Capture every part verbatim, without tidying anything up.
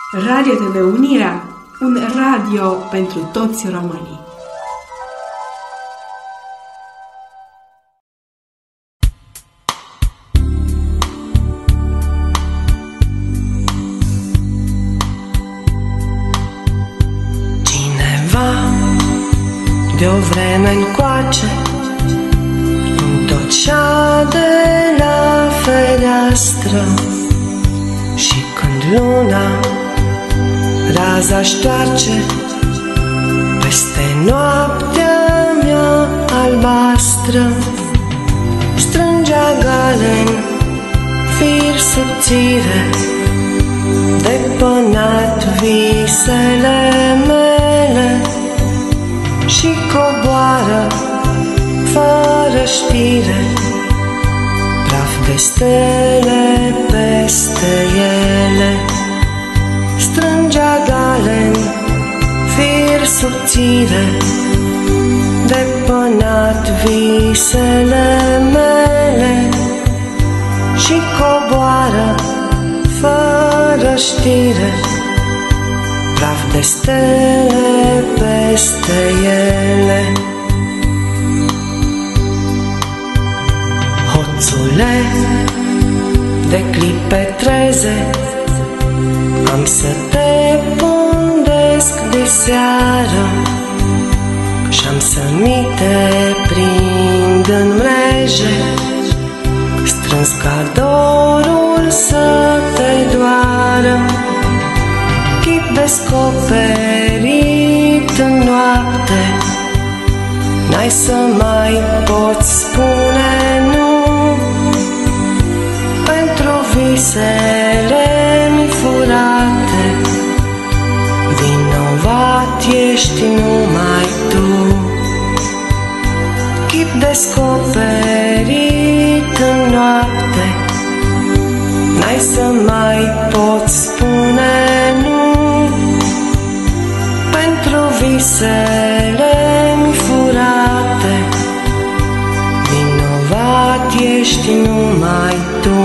Radio T V Unirea, un radio pentru toți românii. Cineva de-o vreme încoace întocea de la fereastră și când luna raza-și toarce peste noaptea mea albastră, strângea galen fir subțire, depănat visele mele și coboară fără știre praf de stele peste ele. Strângea galen fir subțire, depănat visele mele și coboară fără știre praf de stele peste ele. Hoțule, de clipe treze am să te pândesc de seară și-am să mi te prind în mreje, strâns ca dorul să te doară. Chip descoperit în noapte, n-ai să mai poți spune nu pentru visele mi furate. Vinovat ești numai tu. Chip descoperit în noapte, n-ai să mai poți spune nu pentru visele mi furate. Vinovat ești numai tu.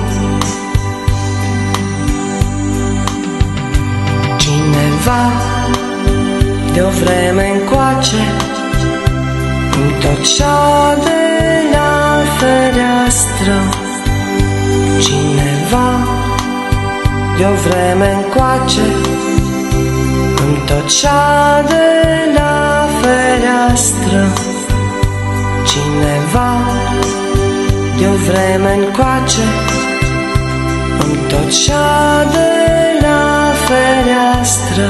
Cineva de-o vreme încoace întocea de la fereastră. Cineva de-o vreme încoace întocea de la fereastră. Cineva de-o vreme încoace întocea de la fereastră.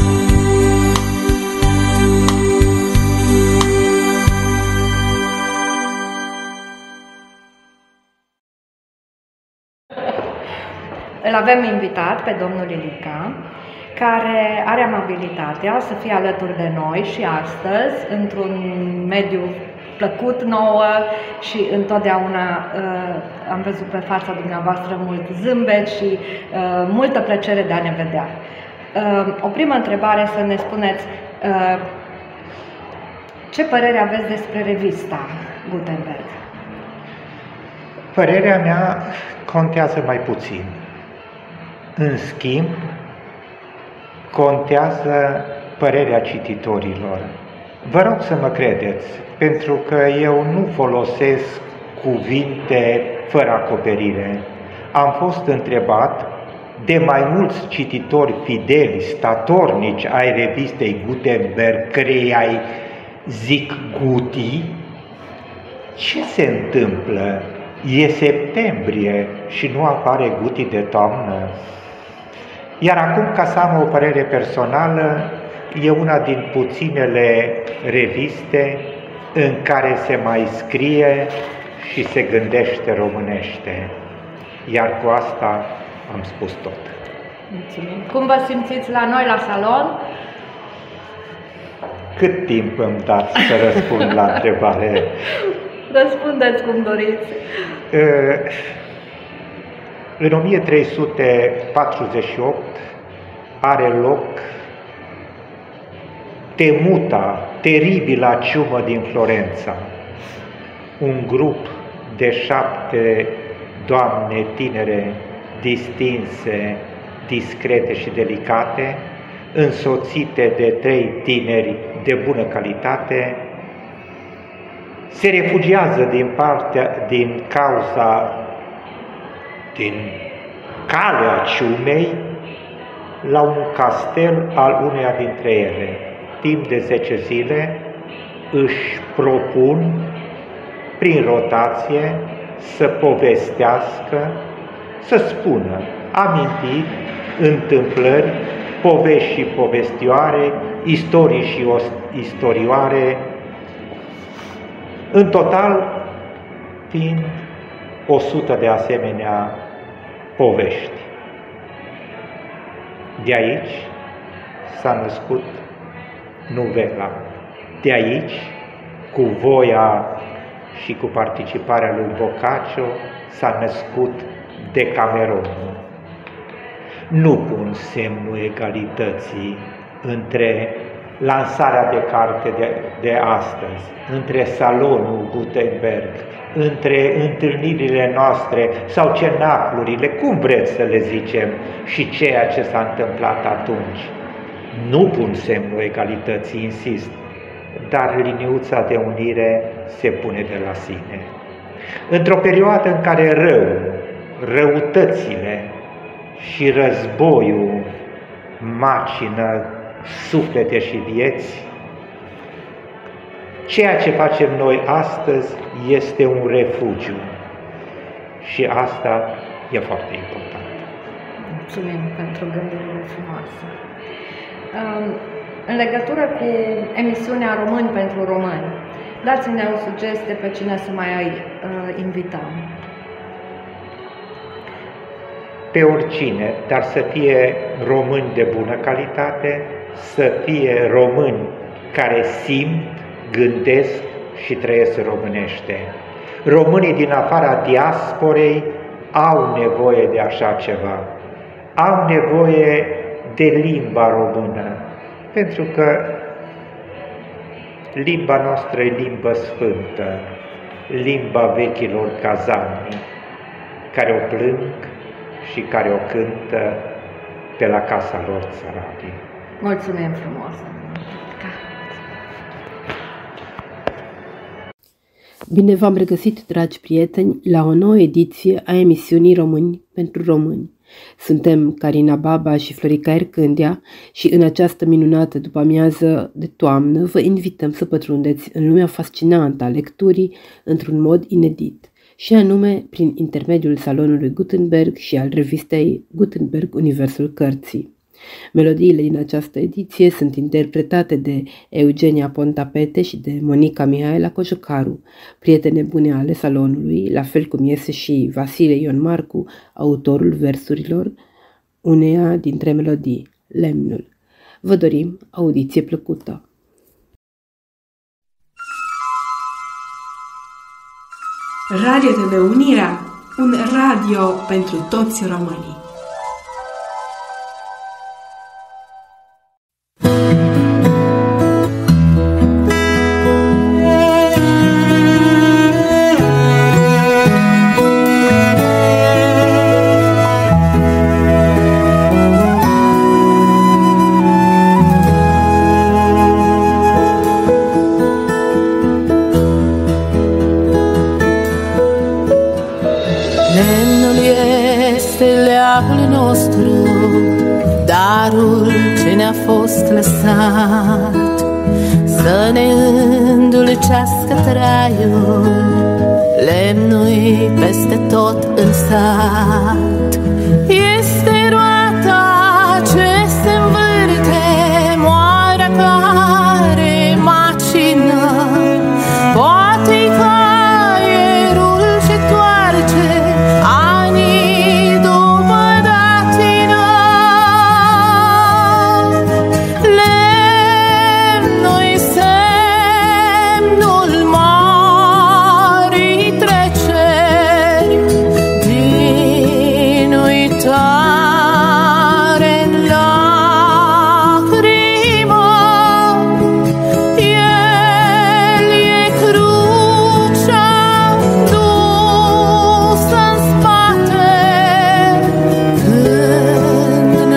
Îl avem invitat pe domnul Ilica, care are amabilitatea să fie alături de noi și astăzi, într-un mediu plăcut nouă și întotdeauna uh, am văzut pe fața dumneavoastră mult zâmbet și uh, multă plăcere de a ne vedea. Uh, o primă întrebare, să ne spuneți uh, ce părere aveți despre revista Gutenberg? Părerea mea contează mai puțin. În schimb, contează părerea cititorilor. Vă rog să mă credeți, pentru că eu nu folosesc cuvinte fără acoperire. Am fost întrebat de mai mulți cititori fideli, statornici ai revistei Gutenberg, cărei zic Guti, ce se întâmplă? E septembrie și nu apare Guti de toamnă? Iar acum, ca să am o părere personală, e una din puținele reviste în care se mai scrie și se gândește românește. Iar cu asta am spus tot. Mulțumim. Cum vă simțiți la noi la salon? Cât timp îmi dați să răspund la întrebare? Răspundeți cum doriți. În o mie trei sute patruzeci și opt are loc temuta, teribila ciumă din Florența. Un grup de șapte doamne tinere, distinse, discrete și delicate, însoțite de trei tineri de bună calitate, se refugiază din partea, din cauza, din calea ciumei, la un castel al uneia dintre ele. Timp de zece zile își propun, prin rotație, să povestească, să spună amintiri, întâmplări, povești și povestioare, istorii și istorioare, în total fiind o sută de asemenea povești. De aici s-a născut novela. De aici, cu voia și cu participarea lui Boccaccio, s-a născut Decameronul. Nu pun semnul egalității între lansarea de carte de, de astăzi, între salonul Gutenberg, între întâlnirile noastre sau cenaclurile, cum vreți să le zicem, și ceea ce s-a întâmplat atunci. Nu pun semnul egalității, insist, dar liniuța de unire se pune de la sine. Într-o perioadă în care rău, răutățile și războiul macină suflete și vieți, ceea ce facem noi astăzi este un refugiu și asta e foarte important. Mulțumim pentru gândurile frumoase. În legătură cu emisiunea Români pentru Români, dați-ne o sugestie pe cine să mai invităm. Pe oricine, dar să fie români de bună calitate, să fie români care simt, gândesc și trăiesc românește. Românii din afara diasporei au nevoie de așa ceva. Au nevoie de limba română, pentru că limba noastră e limbă sfântă, limba vechilor cazani, care o plâng și care o cântă pe la casa lor țăranii. Mulțumim frumos! Bine v-am regăsit, dragi prieteni, la o nouă ediție a emisiunii Români pentru Români. Suntem Carina Baba și Florica Ercândia și în această minunată după-amiază de toamnă vă invităm să pătrundeți în lumea fascinantă a lecturii într-un mod inedit, și anume prin intermediul salonului Gutenberg și al revistei Gutenberg Universul Cărții. Melodiile din această ediție sunt interpretate de Eugenia Pontapete și de Monica Mihaela Cojocaru, prietene bune ale salonului, la fel cum este și Vasile Ion Marcu, autorul versurilor uneia dintre melodii, Lemnul. Vă dorim audiție plăcută! Radio T V Unirea, un radio pentru toți românii. Darul ce ne-a fost lăsat să ne îndulcească traiul, lemnul peste tot în sat. Este roata ce se învârte, moarea care macină, poate-i caierul ce toarce anii după datină. Lemnul-i semnul marii treceri din uitare în lacrimă. El e crucea dusă în spate când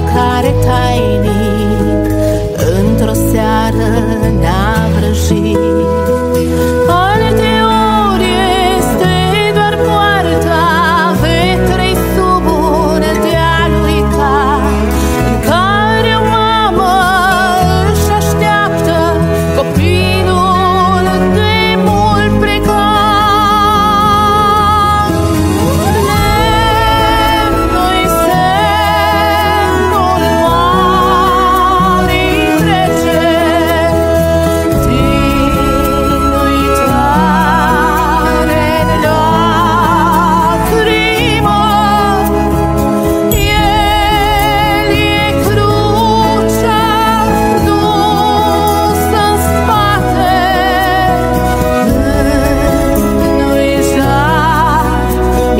care tainic într-o seară ne-a vrăjit. Alteori este doar poarta vetrei sub un deal uitat, în care o mamă își așteaptă copilul de mult plecat. Lemnul-i semnul moalii treceri, din uitare-n lacrimă. El e crucea dusă-n spate, nu-i jar, e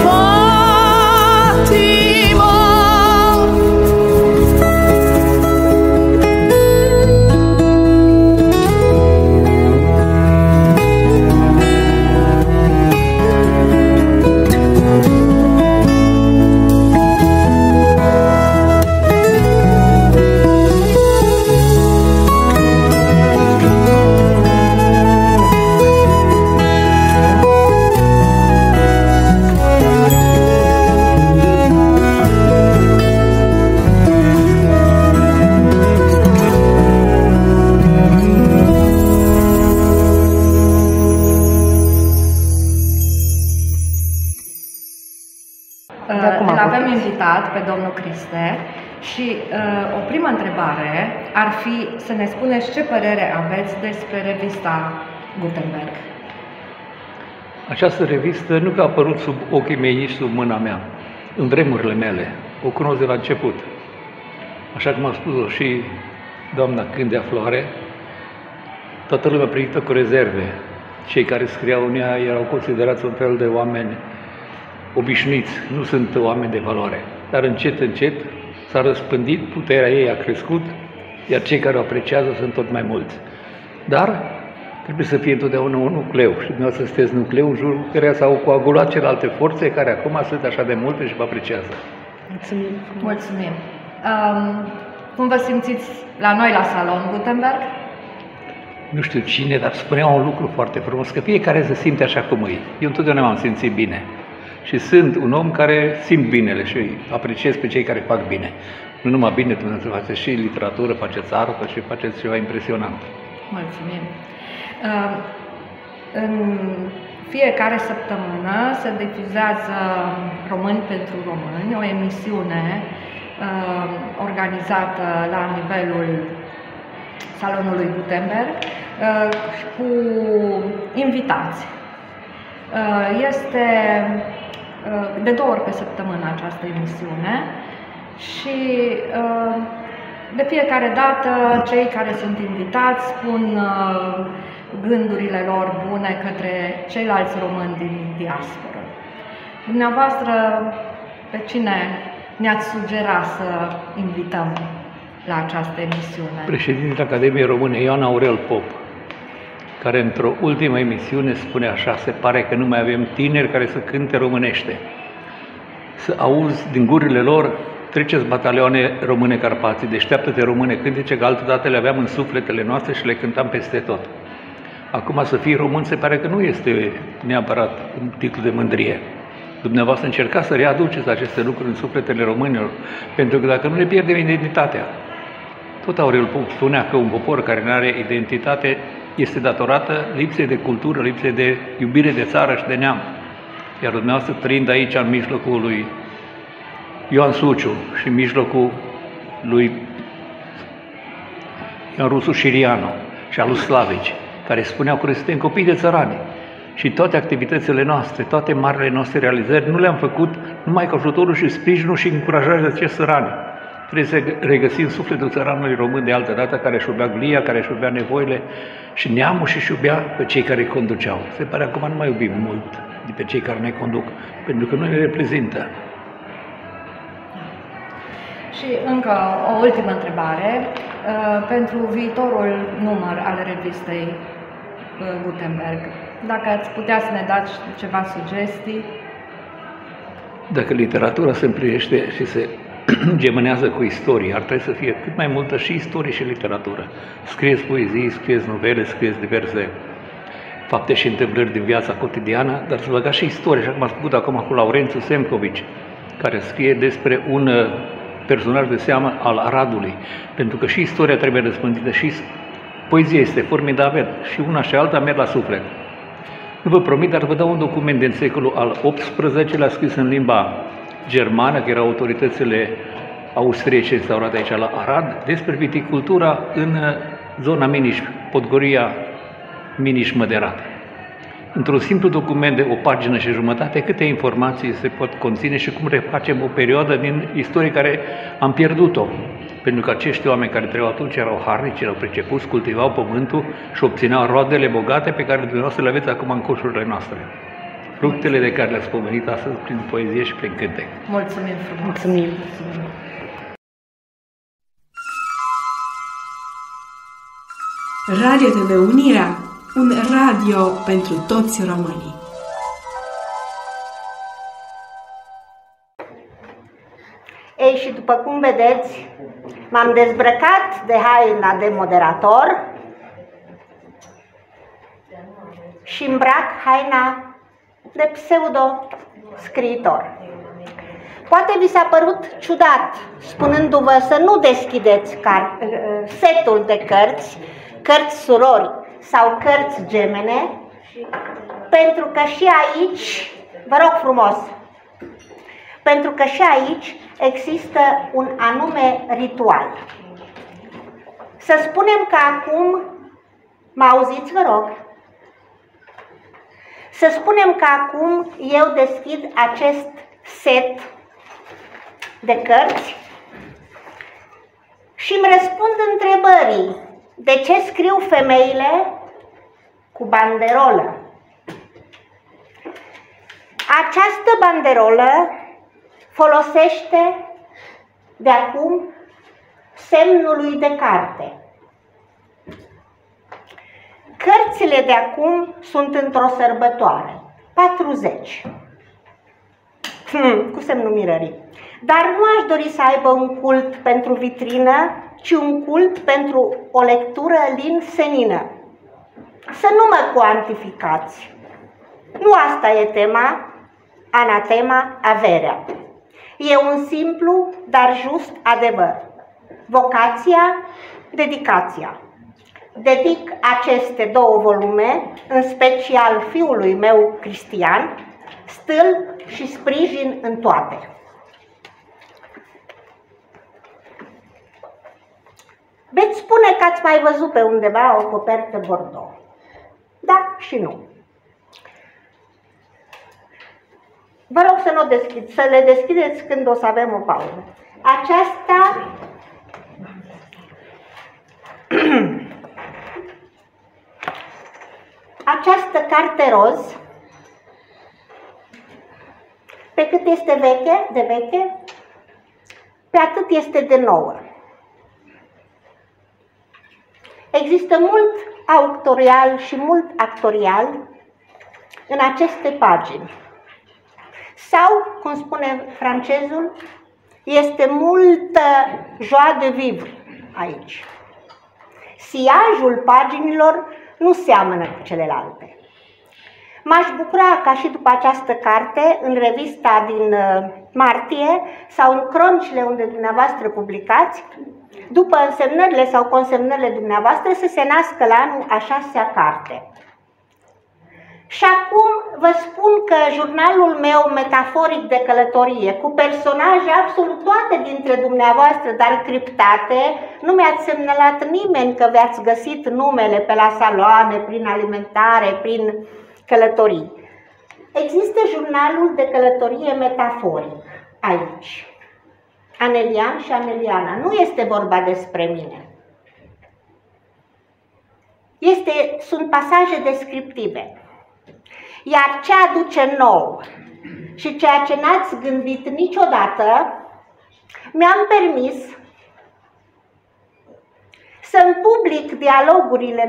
patimă. Îl avem invitat pe domnul Criste și uh, o primă întrebare ar fi să ne spuneți ce părere aveți despre revista Gutenberg. Această revistă nu că a apărut sub ochii mei, nici sub mâna mea, în vremurile mele. O cunosc de la început. Așa cum a spus-o și doamna Cândea Floare, toată lumea primită cu rezerve. Cei care scriau în ea erau considerați un fel de oameni obișnuiți, nu sunt oameni de valoare. Dar încet, încet s-a răspândit, puterea ei a crescut, iar cei care o apreciază sunt tot mai mulți. Dar trebuie să fie întotdeauna un nucleu și dumneavoastră sunteți nucleu în jurul căreia s-au coagulat celelalte forțe care acum sunt așa de multe și vă apreciază. Mulțumim! Mulțumim! Um, cum vă simțiți la noi la salon Gutenberg? Nu știu cine, dar spunea un lucru foarte frumos, că fiecare se simte așa cum e. Eu întotdeauna m-am simțit bine. Și sunt un om care simt binele și apreciez pe cei care fac bine. Nu numai bine, Dumnezeu, faceți și literatură, faceți artă și faceți ceva impresionant. Mulțumim! Uh, în fiecare săptămână se difuzează Români pentru Români, o emisiune uh, organizată la nivelul Salonului Gutenberg uh, cu invitați. Uh, este uh, de două ori pe săptămână această emisiune și uh, de fiecare dată cei care sunt invitați spun uh, gândurile lor bune către ceilalți români din diasporă. Dumneavoastră, pe cine ne-ați sugera să invităm la această emisiune? Președintele Academiei Române, Ioan Aurel Pop, care într-o ultimă emisiune spune așa: se pare că nu mai avem tineri care să cânte românește. Să auzi din gurile lor: treceți batalioane române Carpații, deșteaptă-te române cântece, că altădată le aveam în sufletele noastre și le cântam peste tot. Acum să fii român se pare că nu este neapărat un titlu de mândrie. Dumneavoastră încercați să readuceți aceste lucruri în sufletele românilor, pentru că dacă nu ne pierdem identitatea. Tot Aurel Pop spunea că un popor care nu are identitate este datorată lipsei de cultură, lipsei de iubire de țară și de neam. Iar dumneavoastră, trăind aici, în mijlocul lui Ioan Suciu și în mijlocul lui Ioan Rusu Șirianu și al lui Slavici, care spuneau că suntem copii de țărani. Și toate activitățile noastre, toate marile noastre realizări, nu le-am făcut numai cu ajutorul și sprijinul și încurajarea de acești țărani. Trebuie să regăsim sufletul țăranului român de altă dată, care își iubea glia, care își iubea nevoile și neamul și își iubea pe cei care îi conduceau. Se pare acum nu mai iubim mult de pe cei care ne conduc, pentru că nu ne reprezintă. Și încă o ultimă întrebare uh, pentru viitorul număr al revistei uh, Gutenberg. Dacă ați putea să ne dați ceva sugestii? Dacă literatura se împlinește și se gemânează cu istorie. Ar trebui să fie cât mai multă și istorie și literatură. Scrieți poezii, scrieți novele, scrieți diverse fapte și întâmplări din viața cotidiană, dar să băgați și istorie, așa cum ați făcut acum cu Laurențiu Semcovici, care scrie despre un personaj de seamă al Aradului, pentru că și istoria trebuie răspândită, și poezia este formidabil și una și alta merg la suflet. Nu vă promit, dar vă dau un document din secolul al optsprezecelea scris în limba germană, că erau autoritățile austriece instaurate aici la Arad, despre viticultura în zona Miniș, Podgoria Miniș-Măderat. Într-un simplu document de o pagină și jumătate, câte informații se pot conține și cum refacem o perioadă din istorie care am pierdut-o. Pentru că acești oameni care trăiau atunci erau harnici, erau pricepuți, cultivau pământul și obțineau roadele bogate pe care dumneavoastră le aveți acum în coșurile noastre. Fructele de care le-ați pomenit astăzi prin poezie și prin cântec. Mulțumim frumos! Mulțumim! Radio T V Unirea, un radio pentru toți românii. Ei, și după cum vedeți, m-am dezbrăcat de haina de moderator și îmbrac haina de pseudo-scriitor. Poate vi s-a părut ciudat, spunându-vă să nu deschideți setul de cărți, cărți surori sau cărți gemene, pentru că și aici, vă rog frumos, pentru că și aici există un anume ritual. Să spunem că acum, mă auziți, vă rog? Să spunem că acum eu deschid acest set de cărți și îmi răspund întrebării: de ce scriu femeile cu banderolă? Această banderolă folosește de acum semnului de carte. Cărțile de acum sunt într-o sărbătoare, patruzeci, hmm, cu semnul mirării. Dar nu aș dori să aibă un cult pentru vitrină, ci un cult pentru o lectură lin senină. Să nu mă cuantificați. Nu asta e tema, anatema, averea. E un simplu, dar just adevăr. Vocația, dedicația. Dedic aceste două volume, în special fiului meu Cristian, stâlp și sprijin în toate. Veți spune că ați mai văzut pe undeva o copertă Bordeaux. Da și nu. Vă rog să nu deschid, să le deschideți când o să avem o pauză. Aceasta această carte roz, pe cât este veche, de veche, pe atât este de nouă. Există mult autorial și mult actorial în aceste pagini. Sau, cum spune francezul, este multă joie de vivre aici. Siajul paginilor nu seamănă cu celelalte. M-aș bucura ca și după această carte, în revista din martie sau în cronicile unde dumneavoastră publicați, după însemnările sau consemnările dumneavoastră, să se nască la anul a șasea carte. Și acum vă spun că jurnalul meu metaforic de călătorie, cu personaje absolut toate dintre dumneavoastră, dar criptate, nu mi-ați semnalat nimeni că v-ați găsit numele pe la saloane, prin alimentare, prin călătorii. Există jurnalul de călătorie metaforic aici. Anelian și Aneliana. Nu este vorba despre mine. Este, sunt pasaje descriptive. Iar ce aduce nou și ceea ce n-ați gândit niciodată, mi-am permis să-mi public dialogurile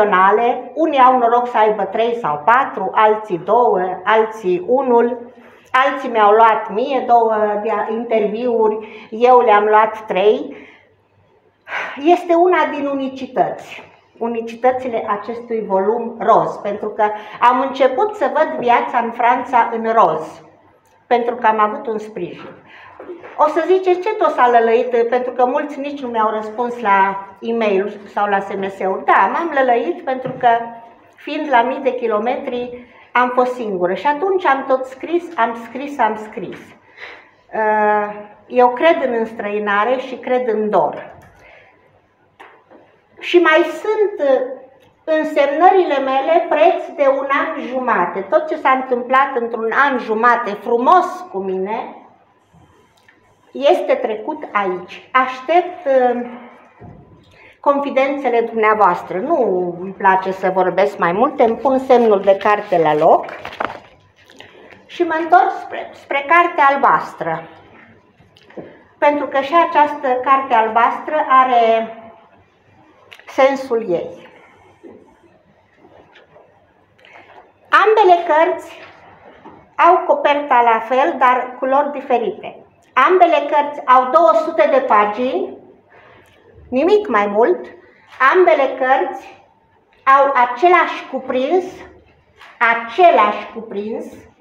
neconvenționale. Unii au noroc să aibă trei sau patru, alții două, alții unul, alții mi-au luat mie două interviuri, eu le-am luat trei. Este una din unicități, unicitățile acestui volum roz, pentru că am început să văd viața în Franța în roz, pentru că am avut un sprijin. O să ziceți ce tot s-a lălăit, pentru că mulți nici nu mi-au răspuns la e-mail sau la S M S-uri. Da, m-am lălăit pentru că, fiind la mii de kilometri, am fost singură și atunci am tot scris, am scris, am scris. Eu cred în înstrăinare și cred în dor. Și mai sunt însemnările mele preț de un an jumate. Tot ce s-a întâmplat într-un an jumate frumos cu mine este trecut aici. Aștept confidențele dumneavoastră. Nu îmi place să vorbesc mai mult, îmi pun semnul de carte la loc și mă întorc spre, spre Cartea Albastră. Pentru că și această Carte Albastră are sensul ei. Ambele cărți au coperta la fel, dar culori diferite. Ambele cărți au două sute de pagini, nimic mai mult. Ambele cărți au același cuprins, același cuprins.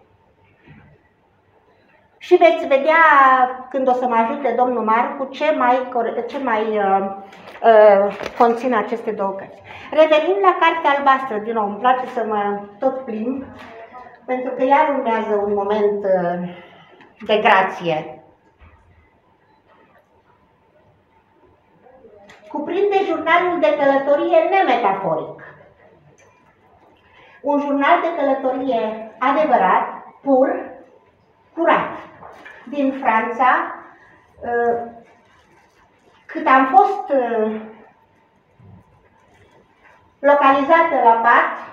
Și veți vedea, când o să mă ajute domnul Marcu, ce mai, ce mai uh, uh, conțin aceste două cărți. Revenim la Cartea Albastră, din nou, îmi place să mă tot plimb, pentru că iar urmează un moment uh, de grație. Cuprinde jurnalul de călătorie nemetaforic. Un jurnal de călătorie adevărat, pur, curat. Din Franța, cât am fost localizată la pat,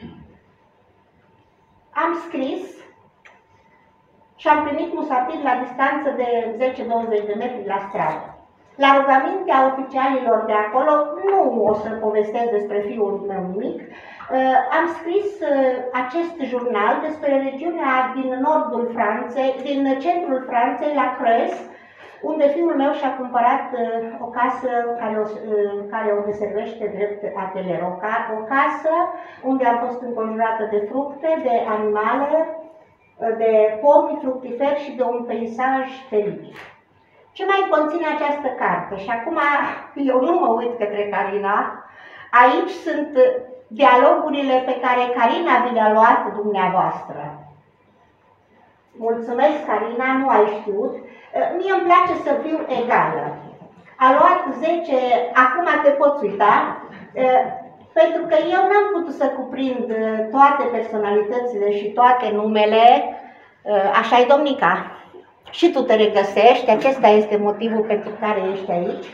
am scris și am primit musafir la distanță de zece douăzeci de metri la stradă. La rugămintea oficialilor de acolo, nu o să povestesc despre fiul meu nimic, am scris acest jurnal despre regiunea din nordul Franței, din centrul Franței, la Creuse, unde fiul meu și-a cumpărat o casă care o, care o deservește drept atelier. O, ca, o casă unde am fost înconjurată de fructe, de animale, de pomi fructiferi și de un peisaj teribil. Ce mai conține această carte? Și acum eu nu mă uit către Carina. Aici sunt dialogurile pe care Carina vi le-a luat dumneavoastră. Mulțumesc, Carina, nu ai știut. Mie îmi place să fiu egală. A luat zece, acum te poți uita, pentru că eu n-am putut să cuprind toate personalitățile și toate numele. Așa-i, domnica. Și tu te regăsești, acesta este motivul pentru care ești aici.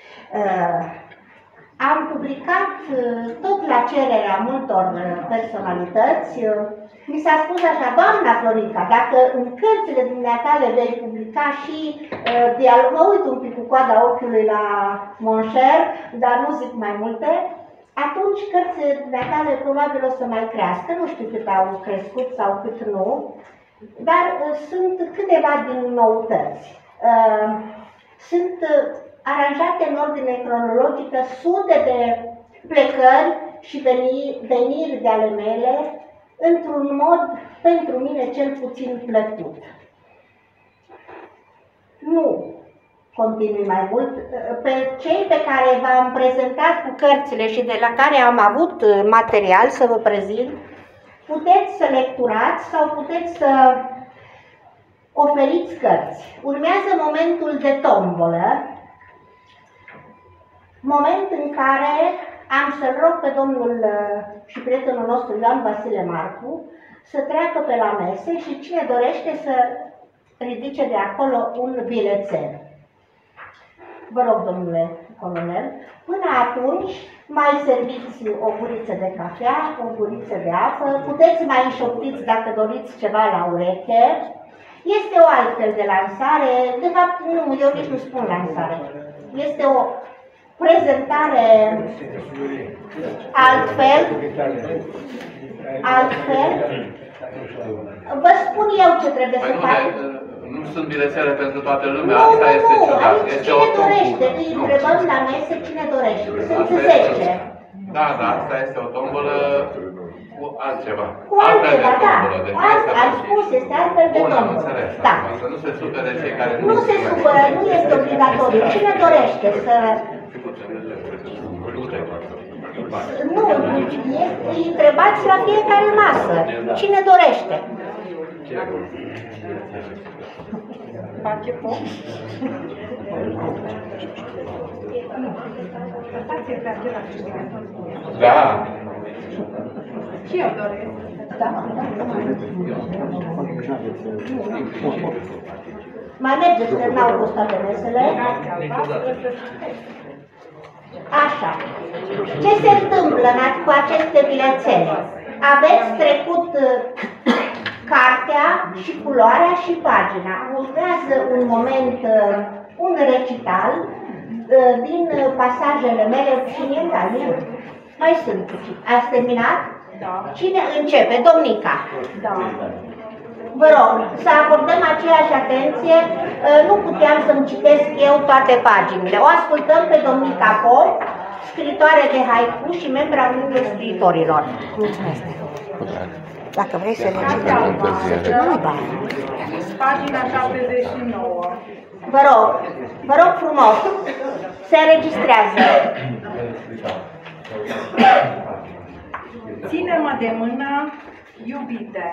Am publicat tot la cererea multor personalități. Mi s-a spus așa: doamna Florica, dacă în cărțile dumneatale vei publica și uh, dialog, mă uit un pic cu coada ochiului la mon cher, dar nu zic mai multe, atunci cărțile dumneatale probabil o să mai crească, nu știu cât au crescut sau cât nu, dar uh, sunt câteva din noutăți. Uh, sunt uh, aranjate în ordine cronologică sute de plecări și veni, veniri de ale mele, într-un mod, pentru mine, cel puțin plăcut. Nu continui mai mult. Pe cei pe care v-am prezentat cu cărțile și de la care am avut material să vă prezint, puteți să lecturați sau puteți să oferiți cărți. Urmează momentul de tombolă, moment în care am să-l rog pe domnul și prietenul nostru Ioan Vasile Marcu să treacă pe la mese și cine dorește să ridice de acolo un bilețel. Vă rog, domnule colonel, până atunci mai serviți o guriță de cafea, o guriță de apă, puteți mai înșoptiți dacă doriți ceva la ureche. Este o altfel de lansare, de fapt nu, eu nici nu spun lansare, este o prezentare altfel, altfel, Vă spun eu ce trebuie Păi să nu, faceți. nu sunt bilețele pentru toată lumea, Nu, asta nu, este nu, ciudat. aici Este cine o dorește, tombolă. îi Nu. întrebăm la mese cine dorește. Sunt Asta este zece. Da, da, asta este o tombolă cu altceva. Cu Altfel de altceva, da. tombolă. Deci Alt, asta am va fi. spus, este altfel de Bun, am tombolă. înțeles. Da. Acum, să nu se supere cei care nu Nu se supără, nu este obligatoriu. Cine dorește să... Nu, e- îi întrebați la fiecare masă. Cine dorește? Face foc? Da. Și eu doresc. Da. Mai mergeți că n-au fost toate mesele? Așa. Ce se întâmplă în- cu aceste bilețele? Aveți trecut uh, cartea și culoarea și pagina. Urmează un moment, uh, un recital uh, din uh, pasajele mele și mie, da, mie. Mai sunt puțin. Ați terminat? Da. Cine începe? Domnica. Da. Vă rog, să acordăm aceeași atenție. Nu puteam să-mi citesc eu toate paginile. O ascultăm pe Domnica Pop, scriitoare de haiku și membra Uniunii Scriitorilor. Dacă vrei să recitești, nu-i bani. Pagina șaptezeci și nouă. Vă rog, vă rog frumos, se înregistrează. Ține-mă de mână, iubite.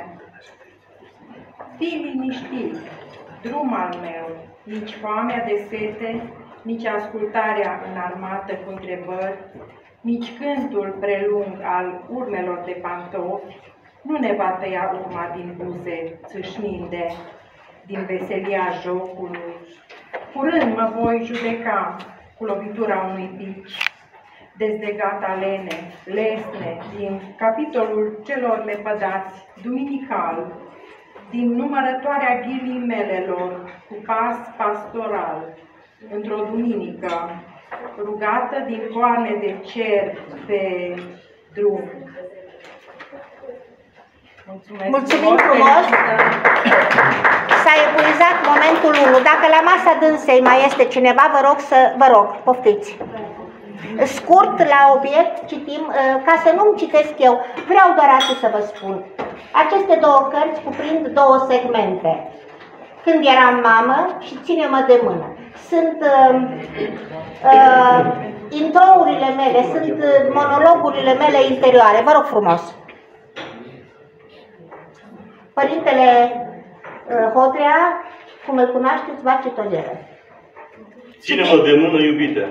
Fii liniștit, drum al meu, nici foamea de sete, nici ascultarea înarmată cu întrebări, nici cântul prelung al urmelor de pantofi nu ne va tăia urma din buze țâșninde, din veselia jocului. Curând mă voi judeca cu lovitura unui bici, dezlegat alene, lesne, din capitolul celor lepădați, duminical, din numărătoarea ghilimelelor, cu pas pastoral, într-o duminică, rugată din coarne de cer pe drum. Mulțumesc. Mulțumim frumos! S-a epuizat momentul unu. Dacă la masa dânsei mai este cineva, vă rog să... Vă rog, poftiți. Scurt, la obiect, citim, ca să nu-mi citesc eu, vreau doar atât să vă spun. Aceste două cărți cuprind două segmente. Când eram mamă și ține-mă de mână. Sunt uh, uh, introurile mele, sunt uh, monologurile mele interioare. Vă rog frumos. Părintele uh, Hodrea, cum îl cunoașteți, va citoniere. Ține-mă de mână, iubite.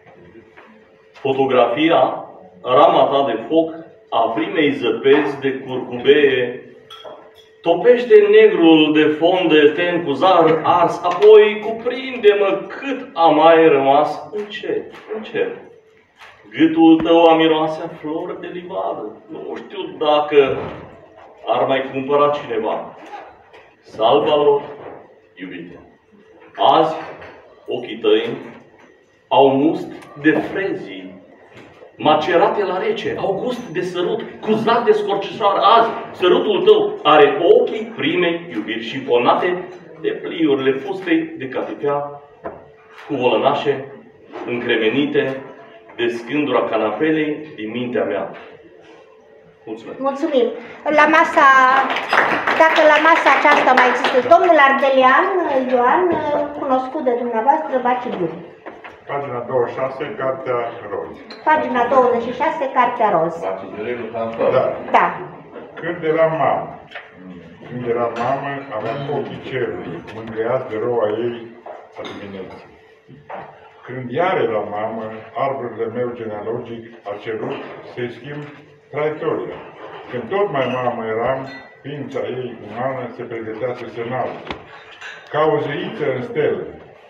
Fotografia, rama ta de foc, a primei zăpezi de curcubeie, topește negrul de fond de ten cu zahăr ars, apoi cuprinde-mă cât a mai rămas încet, încet. Gâtul tău a miroase a flori de livadă. Nu știu dacă ar mai cumpăra cineva. Salva-lor, iubite. Azi, ochii tăi au must de frezii, macerate la rece, au gust de sărut, cu zar de scorcișoară. Azi, sărutul tău are ochii primei iubiri și ponate de pliurile fustei de catifea, cu volănașe încremenite de scândura canapelei din mintea mea. Mulțumesc! Mulțumim! La masa, dacă la masa aceasta mai există domnul Ardelian Ioan, cunoscut de dumneavoastră, Bacibiu. Pagina douăzeci și șase, Cartea Roz. Pagina douăzeci și șase, Cartea Roz. Da. Da. Când eram mamă, când eram mamă, aveam ochii cerului, mângâiați de roa ei a dimineții. Când iar eram mamă, arborele meu genealogic a cerut să-i schimb traiectoria. Când tot mai mamă eram, ființa ei umană se pregătea să se înalțe. Ca o zeiță în stele.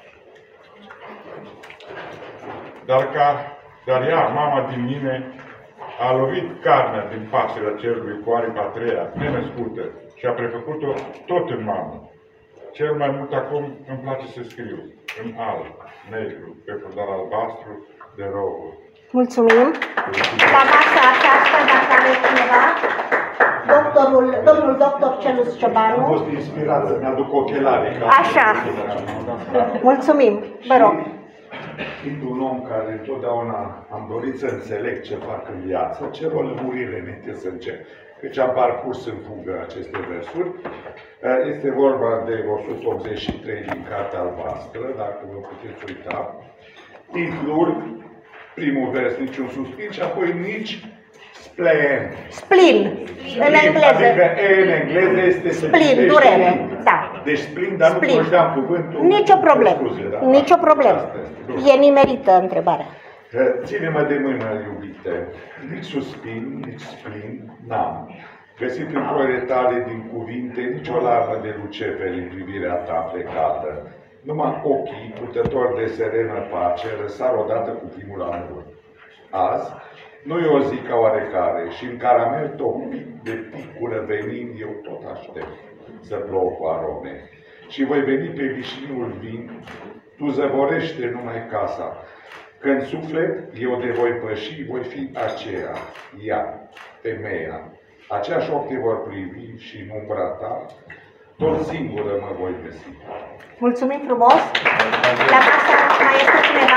Dar, ca, dar ea, mama din mine, a lovit carnea din pasărea cerului cu aripa a treia, nenăscută, și a prefăcut-o tot în mamă. Cel mai mult acum îmi place să scriu, în alb, negru, pe fundal albastru de rouă. Mulțumim. La masa aceasta, dacă are cineva, doctorul, domnul doctor Celus Ciobanu. Am fost inspirat să-mi aduc ochelari. Așa. Mulțumim. Vă rog. Fiind un om care întotdeauna am dorit să înțeleg ce fac în viață, cer o lămurire înainte să încep. Deci am parcurs în fugă aceste versuri. Este vorba de o sută optzeci și trei din Cartea Albastră, dacă vă puteți uita. Titlul, primul vers, niciun suspin și apoi nici spleen. Splin, în engleză. Adică E în engleză este splin, durere, da. Deci splin, dar splin. nu cunoșteam cuvântul. Nicio problemă, scuze, da? nicio problemă. E nimerită întrebarea. Ține-mă de mână, iubite. Nici suspin, nici splin n-am. Găsit în ploile tale din cuvinte, nicio larmă de luceferi în privirea ta plecată. Numai ochii, purtători de serenă pace, răsar odată cu primul amur. Azi, nu e o zi ca oarecare și în caramel topit de picură venind, eu tot aștept să plouă cu arome. Și voi veni pe vișiniul vin, tu zăvorește numai casa. Când suflet, eu de voi păși, voi fi aceea, ea, femeia. Aceeași ochi te vor privi și în umbra ta, tot singură mă voi găsi. Mulțumim frumos! La masa mai este cineva?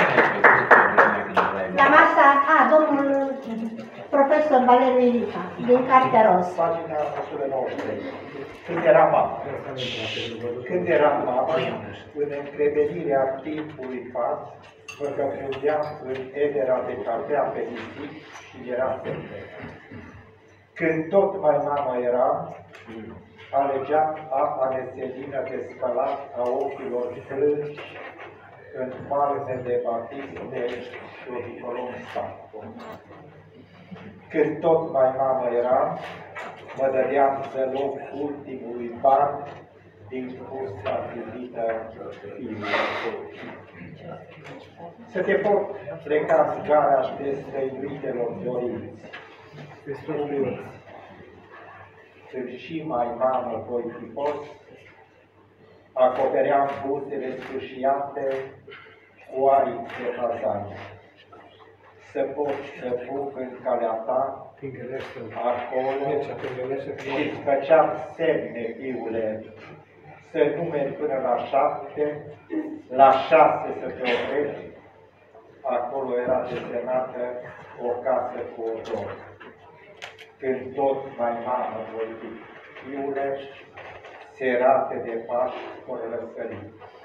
La masa, a, domnul profesor Valeriu Ilica, din Cartea Roz. Pagina o sută nouăzeci și trei. Când eram mamă, când eram mamă, în încrederirea timpului pas, vă căpăteam în edera de cafea pe nisip și era semne. Când tot mai mamă eram, alegeam apa neselină de spălat a ochilor plângi în palme de batiste și odicolon sacco. Când tot mai mamă eram, mă dădeam să loc ultimului ban din fusta privită fiului. Să te pot pleca în gara destăinuitelor dorinți, umiliți. Când și mai mamă voi fi fost, acopeream buzele sfârșiate cu aripi de fazani. Să pot să fug în calea ta, acolo, și îți făceam semne, fiule, să nu mergi până la șapte, la șase să te oprești. Acolo era desenată o casă cu o dor. Când tot mai mamă voi fi, fiule, serate de pași vor răsări.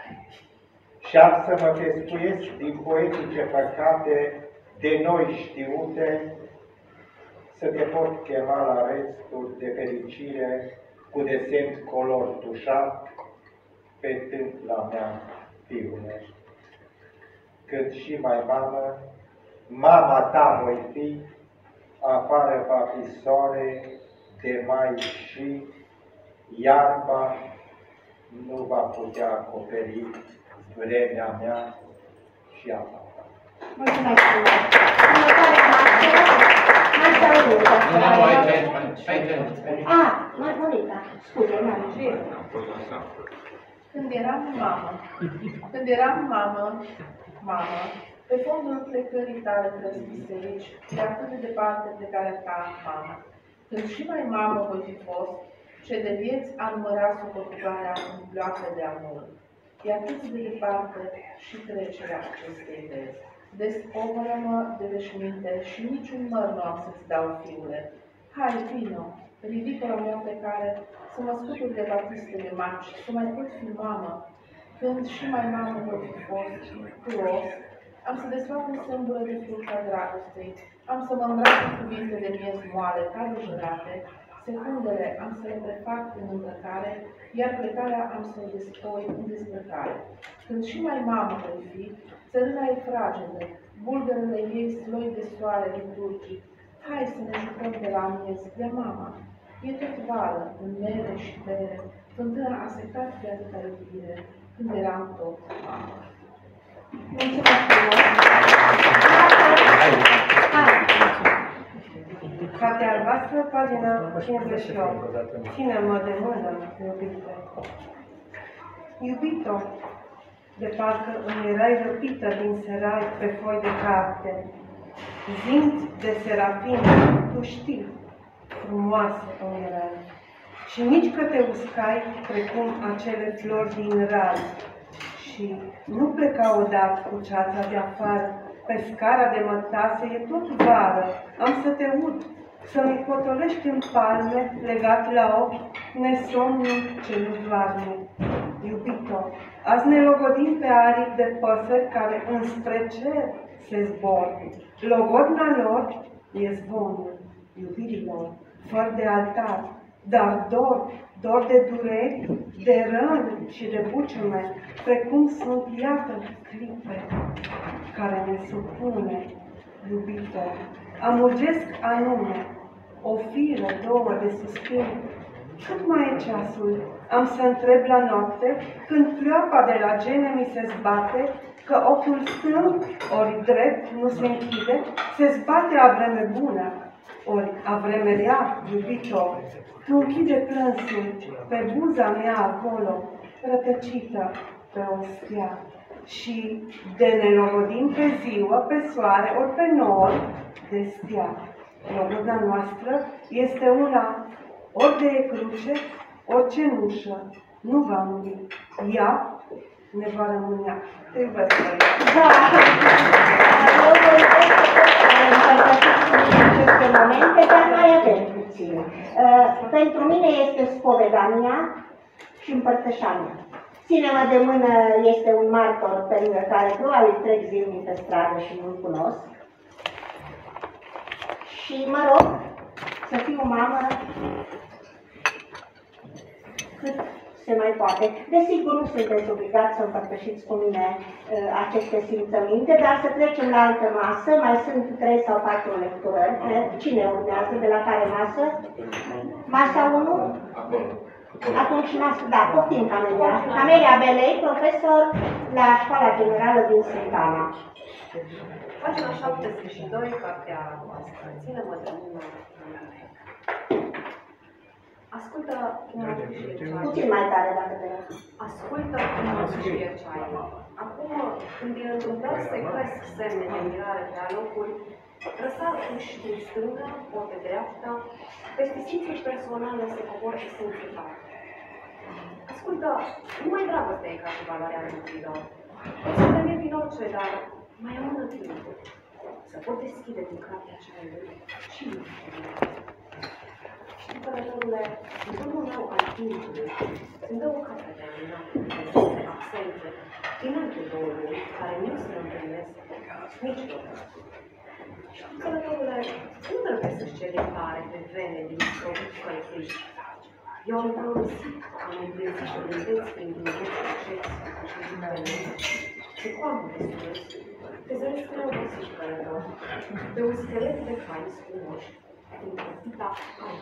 Și am să mă pescuiesc din poetice păcate de noi știute, să te pot chema la restul de fericire cu desen color tușat pe tâmpla mea, fiule. Când și mai mamă, mama ta voi fi, afară va fi soare de mai și iarba nu va putea acoperi vremea mea și apa ta. Mulțumesc frumos! Următoarea masă, Ah, Margarita, scuze, Margarita. Când eram mamă, când eram mamă, mamă, pe fondul plecării tale trăsnise aici, de atât de departe plecarea ta, mamă. Când și mai mamă voi fi fost, ce de vieți a numărat socotitoarea în ploacă de amor. E atât de departe și trecerea acestei vezi. Descoperă-mă de veșminte și niciun măr nu am să-ți dau, fiule. Hai, vino, ridică-o meu pe care să mă scutur de batistele maci, să mai pot fi mamă. Când și mai mamă voi fi fost, curos, am să desfac în sâmbură de fructa dragostei, am să mă îmbrac cu cuvinte de miez moale, ca de jurate, secundele am să le prefac în îmbrăcare, iar plecarea am să le despoi în dezbrăcare. Când și mai mamă voi fi, țărâna e fragedă, bulgărele ei sloi de soare liturgic, hai să ne jucăm de la miez de mama. E tot vară, în mere și bere, fântâna a secat de atâta iubire, când eram tot mamă. Mulțumesc frumos! Cartea albastră, pagina cincizeci și opt. Ține-mă de mână, iubite. Iubito, de parcă îmi erai răpită din serai pe foi de carte, Zinți de serafin, tu știi, frumoasă o erai, și nici că te uscai precum acele flori din rai. Și nu pleca odată cu ceața de afară, pe scara de mătase, e tot vară, am să te ud, să-mi potolești în palme, legat la ochi, nesomnul ce nu doarme. Iubito, azi ne logodim pe aripi de păsări care înspre cer se zbor. Logodna lor e zvonul iubirilor, fără de altar, dar dor, dor de dureri, de răni și de buciume, precum sunt, iată, clipe care ne supune, iubito. Amurgesc anume o firă, două de suspin. Cât mai e ceasul? Am să întreb la noapte, când pleoapa de la gene mi se zbate, că ochiul stâng, ori drept, nu se închide, se zbate a vreme bună, ori a vreme rea, iubito. Tu închide plânsul pe buza mea acolo, rătăcită pe o stea. Și de ne logodim pe ziua, pe soare, ori pe nori de stea. Logodna noastră este una, ori de cruce, ori cenușă, nu va muri. Ea ne va rămânea. Te iubesc, da. Eu voi aceste momente, dar mai avem puțin. Uh, pentru mine este spovedania și împărtășania. Ține-mă de mână este un martor pe lângă care probabil trec zilnic pe stradă și nu-l cunosc. Și mă rog să fiu mamă cât se mai poate. Desigur, nu sunteți obligați să împărtășiți cu mine uh, aceste simțăminte, dar să trecem la altă masă. Mai sunt trei sau patru lecturări. Cine urmează? De la care masă? Masa unu? Atunci, masă, da, poftim Camelia. Camelia Belei, profesor la Școala Generală din Sintana. Pagina șaptezeci și doi, cartea noastră. Ține-mă de mână. Ascultă cum mă fâșie ceaiul. Puțin mai tare, dacă te rog. Ascultă cum mă fâșie ceaiul. Acum, când din întâmplări se cresc semne de mirare pe alocuri, răsar uși din stânga, ori de dreapta, peste simțuri personale se cobor esențial. Ascultă, nu mai dragostea e ca și valoarea lucrurilor. Poți să te miri din orice, dar mai amână timpul. Să pot deschide din cartea ceaiului și lucrurile. Știi, călătorule, în drumul meu al timpului, îmi dă o carte de aminat, de absențe, din alte două luni, care nu se întâlnesc niciodată. Știi, călătorule, nu trebuie să-și ceri iertare pe vene din productul călătoriști. Eu am prorosit, am împlezit și împlezit prin dumneavoastră ceți și din venit. Și cu amul de sus, te zăresc că nu obosit călător, pe un schelet de cai scumoși, din cătita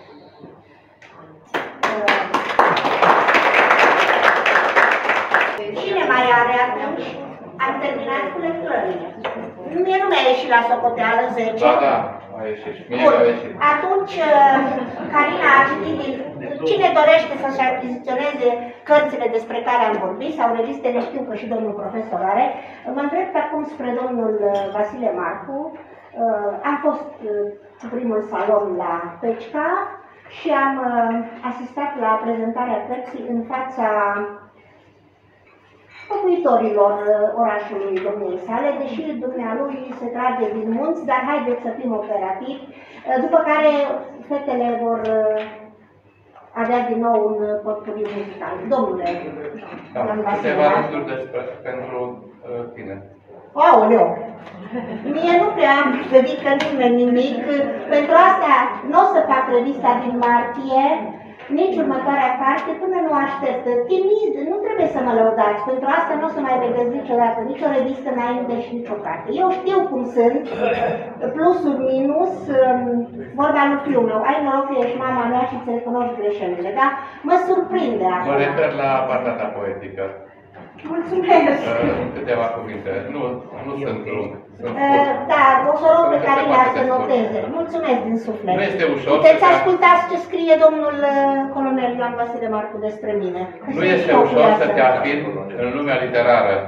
Cine mai are atunci? Am terminat cu lecturările. Mie nu mi-a ieșit la socoteală zece. Da, da, a ieșit. Mie Bun. a ieșit. Atunci, Carina a citit din... Cine dorește să-și achiziționeze cărțile despre care am vorbit, sau revistele, știu că și domnul profesor are, mă îndrept acum spre domnul Vasile Marcu. Am fost cu primul salon la Pecica și am asistat la prezentarea cărții în fața locuitorilor orașului domniei sale, deși dumnealui se trage din munți, dar haideți să fim operativi, după care fetele vor avea din nou un potpuri muzical. Domnule, da, câteva rânduri despre pentru uh, tine. Aoleu! Mie nu prea am să zică nimeni nimic. Pentru asta nu o să fac revista din martie, nici următoarea carte, până nu aștept. Timid, nu trebuie să mă lăudați. Pentru asta nu o să mai vedeți niciodată, nici o revistă înainte și nici o carte. Eu știu cum sunt, plusul, minus, vorba lui fiul meu. Ai noroc că ești mama mea și îți recunoști greșelile, da? Mă surprinde acum. Mă refer la partea ta poetică. Mulțumesc! Câteva cuvinte. Nu, nu sunt lung. Da, o să rog pe Carina să noteze. Mulțumesc din suflet. Nu este ușor. Puteți ascultați ce scrie domnul colonel Ioan Vasile Marcu despre mine. Nu este ușor să te afirmi în lumea literară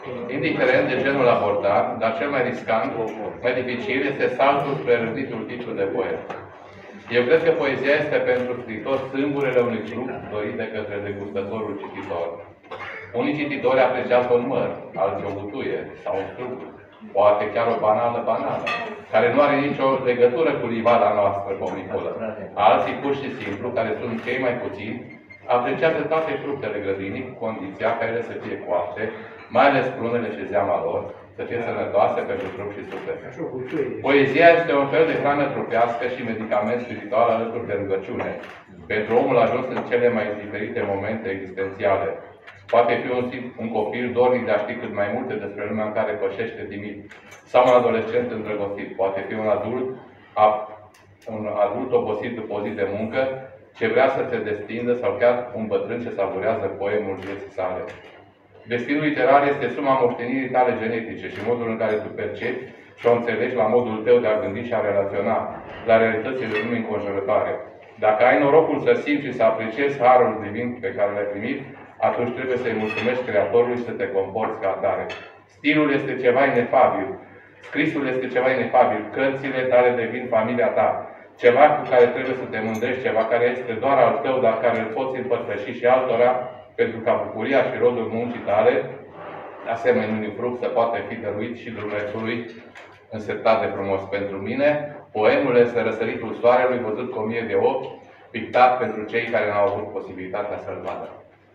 Indiferent de genul abordat, dar cel mai riscant, mai dificil, este saltul spre rânditul titlu de poet. Eu cred că poezia este pentru scriitor sâmburele unui trup dorit de către degustătorul cititor. Unii cititori apreciază un măr, alții o butuie sau un trup, poate chiar o banală banală, care nu are nicio legătură cu livada noastră comicolă. Alții, pur și simplu, care sunt cei mai puțini, apreciază toate fructele grădinii cu condiția ca ele să fie coapte, mai ales prunele și zeama lor, să fie sănătoase pentru trup și suflet. Poezia este un fel de hrană trupească și medicament spiritual alături de rugăciune, pentru omul ajuns în cele mai diferite momente existențiale. Poate fi un, un copil dornic de a ști cât mai multe despre lumea în care pășește timid, sau un adolescent îndrăgostit. Poate fi un adult, un adult obosit după o zi de muncă, ce vrea să se destindă, sau chiar un bătrân ce savurează poemul vieții sale. Destinul literar este suma moștenirii tale genetice și modul în care tu percepi și o înțelegi la modul tău de a gândi și a relaționa la realitățile lumii înconjurătoare. Dacă ai norocul să simți și să apreciezi harul divin pe care l-ai primit, atunci trebuie să-i mulțumești Creatorului și să te comporți ca atare. Stilul este ceva inefabil, scrisul este ceva inefabil, cărțile tale devin familia ta, ceva cu care trebuie să te mândrești, ceva care este doar al tău, dar care îl poți împărtăși și altora, pentru ca bucuria și rodul muncii tale, asemenea unui fruct, să poate fi dăruit și drumețului însetat de frumos. Pentru mine, poemul este răsăritul soarelui văzut cu o mie de ochi, pictat pentru cei care n-au avut posibilitatea să-l vadă.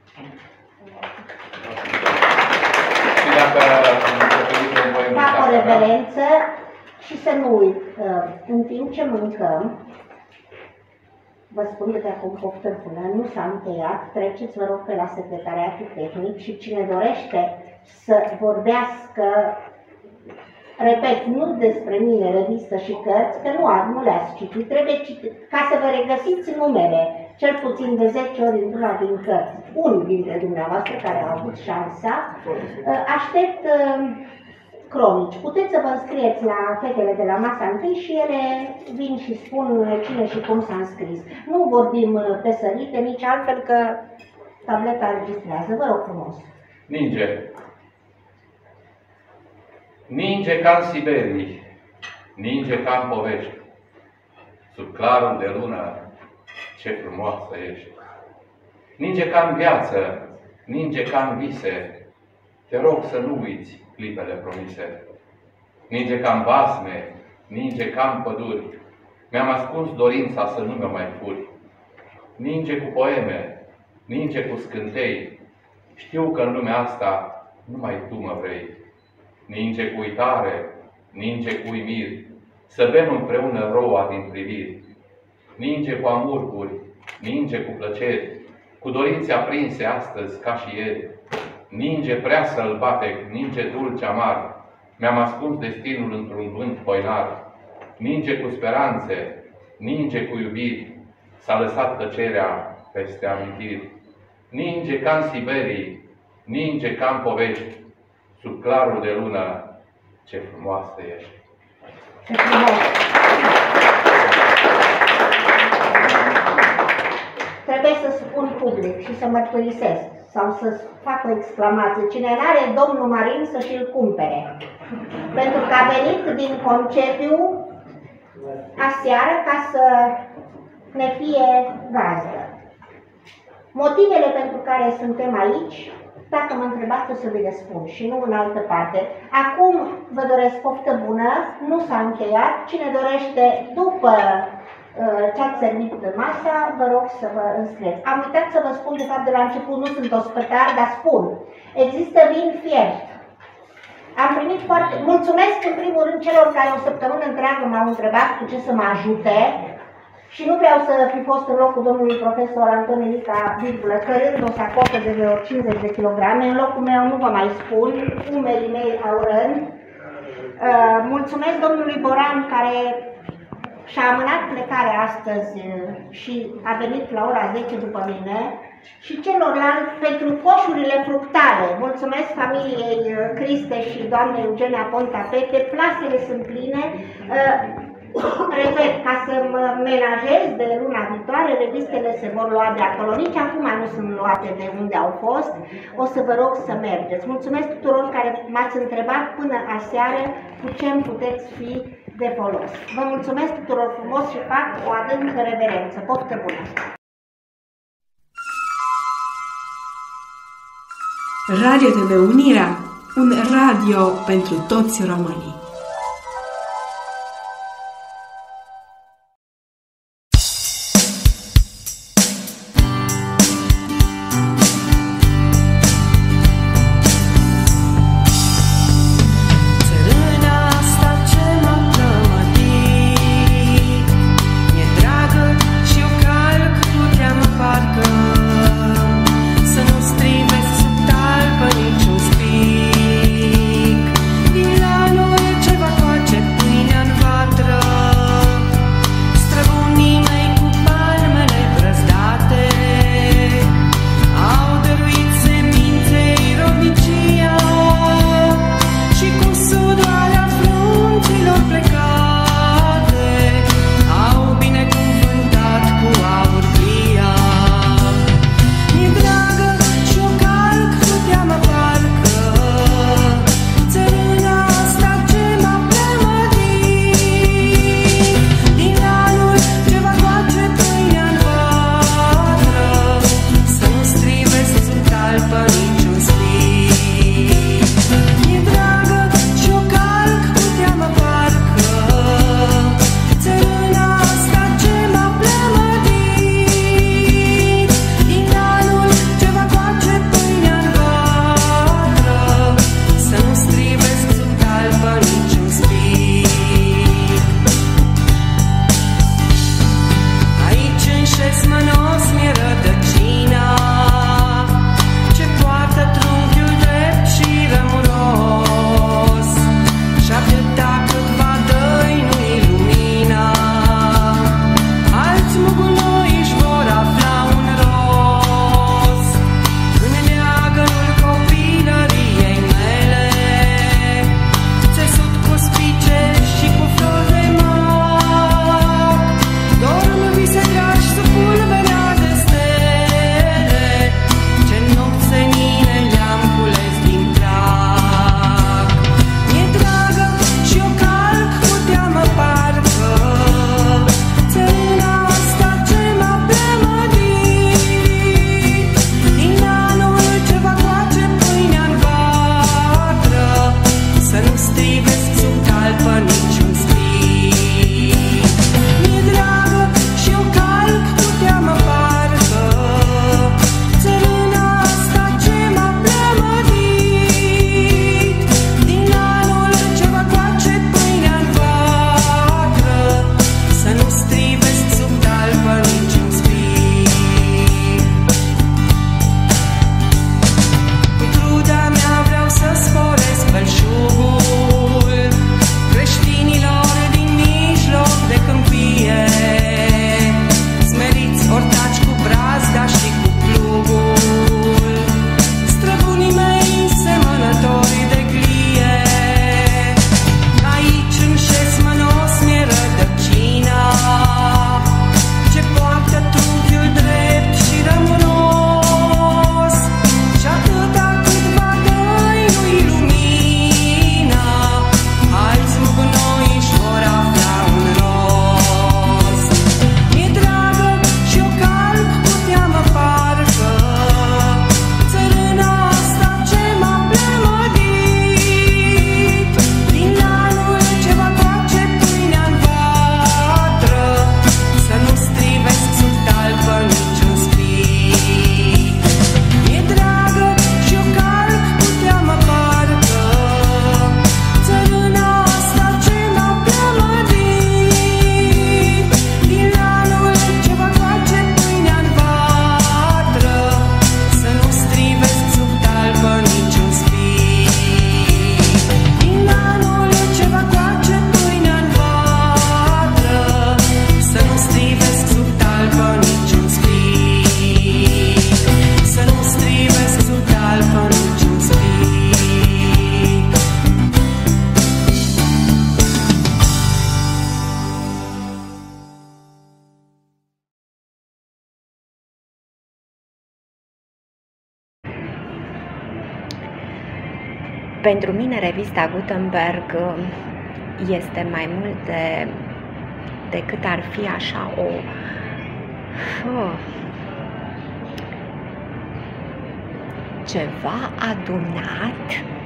Și dacă fac o reverență și să nu uit, în timp ce mâncăm, vă spun de acum poftă bună, nu s-a încheiat, treceți vă rog pe la secretariatul tehnic și cine dorește să vorbească, repet, nu despre mine, revistă și cărți, că nu, nu le-ați citit, trebuie citit, ca să vă regăsiți numele, cel puțin de zece ori într-una din cărți, unul dintre dumneavoastră care a avut șansa, aștept cronici. Puteți să vă înscrieți la fetele de la masa întâi și ele vin și spun cine și cum s-a înscris. Nu vorbim pe sărite, nici altfel că tableta înregistrează. Vă rog frumos. Ninge. Ninge ca în Siberii, ninge ca în povești. Sub clarul de lună, ce frumoasă ești. Ninge ca în viață, ninge ca în vise. Te rog să nu uiți clipele promise. Ninge ca în basme, ninge ca în păduri. Mi-am ascuns dorința să nu mă mai furi. Ninge cu poeme, ninge cu scântei. Știu că în lumea asta numai tu mă vrei. Ninge cu uitare, ninge cu uimiri. Să bem împreună roa din priviri. Ninge cu amurguri, ninge cu plăceri. Cu dorințe aprinse astăzi ca și ieri. Ninge prea sălbatec, ninge dulce amar. Mi-am ascuns destinul într-un vânt poinar. Ninge cu speranțe, ninge cu iubiri. S-a lăsat tăcerea peste amintiri. Ninge ca în Siberii, ninge ca în povești. Sub clarul de lună, ce frumoasă ești. Ce frumos! Trebuie să spun public și să mărturisesc sau să fac o exclamație. Cine n-are domnul Marin să și-l cumpere. Pentru că a venit din concediu aseară ca să ne fie gazdă. Motivele pentru care suntem aici, dacă mă întrebați, o să vi le spun și nu în altă parte. Acum vă doresc poftă bună, nu s-a încheiat. Cine dorește după ce ați servit masa, vă rog să vă înscrieți. Am uitat să vă spun, de fapt, de la început, nu sunt ospătar, dar spun. Există vin fiert. Am primit foarte... Mulțumesc în primul rând celor care o săptămână întreagă m-au întrebat cu ce să mă ajute și nu vreau să fi fost în locul domnului profesor Antoni Lica, virgulă, cărând o sacotă de vreo cincizeci de kilograme. În locul meu nu vă mai spun, umerii mei au rând. Uh, mulțumesc domnului Boran, care și-a amânat plecarea astăzi și a venit la ora zece după mine, și celorlalți pentru coșurile fructare. Mulțumesc familiei Criste și doamnei Eugenia Pontapete, plasele sunt pline. Repet, ca să mă menajez de luna viitoare, revistele se vor lua de acolo. Nici acum nu sunt luate de unde au fost. O să vă rog să mergeți. Mulțumesc tuturor care m-ați întrebat până aseară cu ce îmi puteți fi de folos. Vă mulțumesc tuturor frumos și fac o adâncă reverență. Poftă bună! Radio T V Unirea, un radio pentru toți românii. Niciun spic, la noi Pentru mine, revista Gutenberg este mai mult de, decât ar fi așa o... Oh, ceva adunat,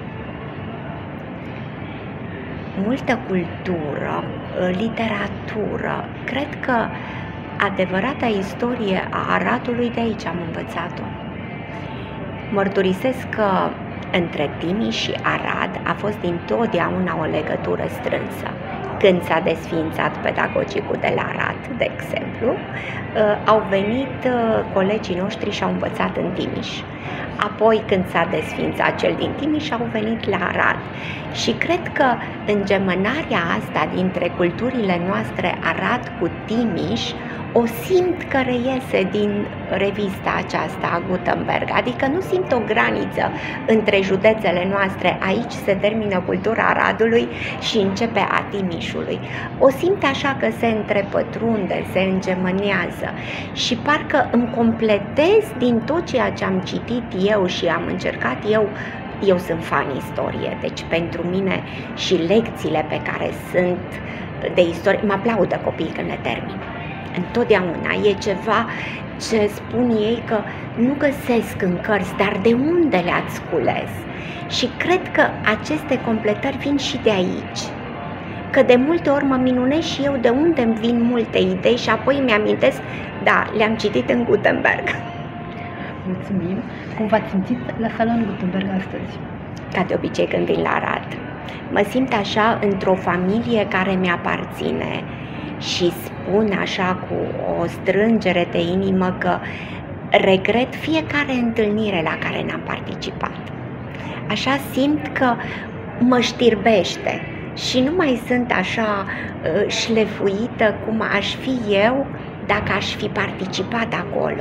multă cultură, literatură. Cred că adevărata istorie a Aradului de aici am învățat-o. Mărturisesc că între Timiș și Arad a fost întotdeauna o legătură strânsă. Când s-a desființat pedagogicul de la Arad, de exemplu, au venit colegii noștri și au învățat în Timiș. Apoi, când s-a desființat cel din Timiș, au venit la Arad. Și cred că îngemănarea asta dintre culturile noastre Arad cu Timiș o simt că reiese din revista aceasta a Gutenberg, adică nu simt o graniță între județele noastre, aici se termină cultura Aradului și începe a Timișului. O simt așa că se întrepătrunde, se îngemănează și parcă îmi completez din tot ceea ce am citit eu și am încercat eu. Eu sunt fan istorie, deci pentru mine și lecțiile pe care sunt de istorie, mă aplaudă copiii când le termin. Întotdeauna e ceva ce spun ei că nu găsesc în cărți, dar de unde le-ați cules? Și cred că aceste completări vin și de aici. Că de multe ori mă minunesc și eu de unde îmi vin multe idei și apoi îmi amintesc, da, le-am citit în Gutenberg. Mulțumim! Cum v-ați simțit la Salon Gutenberg astăzi? Ca de obicei când vin la Arad. Mă simt așa într-o familie care mi-aparține și spun așa cu o strângere de inimă că regret fiecare întâlnire la care n-am participat. Așa simt că mă știrbește și nu mai sunt așa uh, șlefuită cum aș fi eu dacă aș fi participat acolo.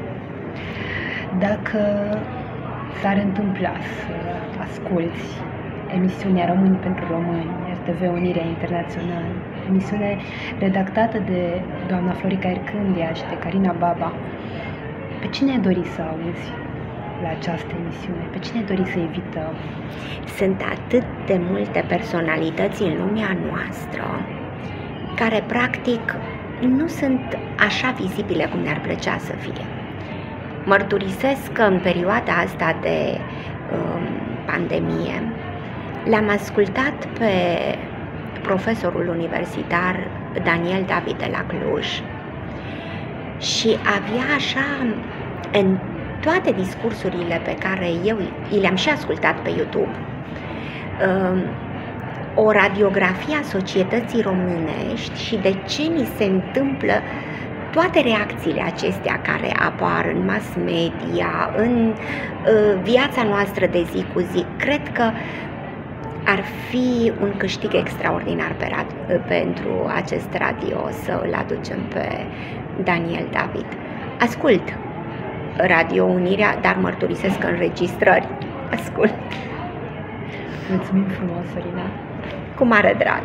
Dacă s-ar întâmpla să asculți emisiunea Români pentru Români, R T V Unirea Internațională, emisiune redactată de doamna Florica Ercândia și de Carina Baba, pe cine ai dori să auzi la această emisiune? Pe cine ai dori să invităm? Sunt atât de multe personalități în lumea noastră care practic nu sunt așa vizibile cum ne-ar plăcea să fie. Mărturisesc că în perioada asta de um, pandemie l-am ascultat pe profesorul universitar Daniel David de la Cluj și avea așa în toate discursurile pe care eu le-am și ascultat pe YouTube um, o radiografie a societății românești și de ce ni se întâmplă toate reacțiile acestea care apar în mass media, în uh, viața noastră de zi cu zi. Cred că ar fi un câștig extraordinar pe rad- pentru acest radio să îl aducem pe Daniel David. Ascult Radio Unirea, dar mărturisesc înregistrări. Ascult. Mulțumim frumos, Sorina. Cu mare drag.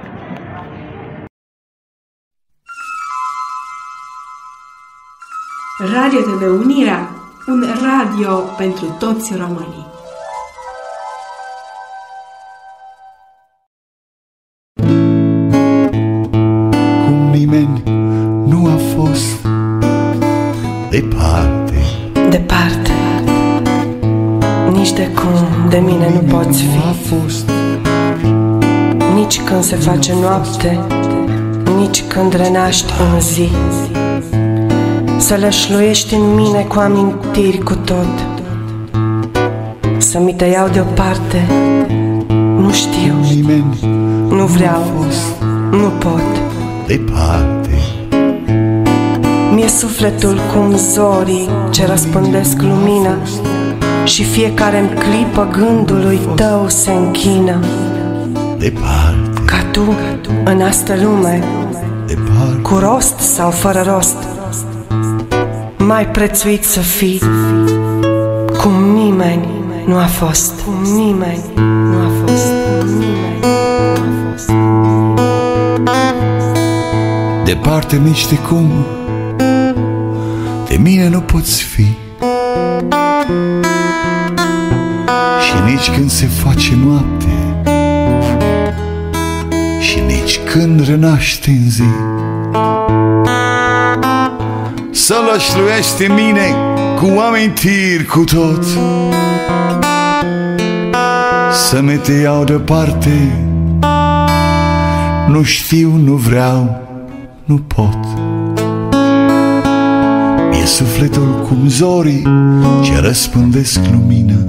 Radio T V Unirea, un radio pentru toți românii. Cum nimeni nu a fost departe. Departe. Nici de cum de mine nu poți fi. Fost. Nici când se face noapte, nici când renaști în zi. Să lășluiești în mine cu amintiri cu tot. Să mi te iau deoparte. Nu știu, nimeni nu vreau, nu pot. Departe. Mi-e sufletul cum zorii ce răspândesc lumina și fiecare-mi clipă gândului tău se închină. Departe. Ca tu, în astă lume, departe. Cu rost sau fără rost, mai prețuit să fii cum nimeni nu a fost. Cum nimeni nu a fost. Cum nimeni nu a fost. Departe nici de cum de mine nu poți fi. Și nici când se face noapte, când renaște în zi. Să lășluiește mine cu amintiri cu tot, să me te iau departe. Nu știu, nu vreau, nu pot. E sufletul cum zorii ce răspândesc lumină,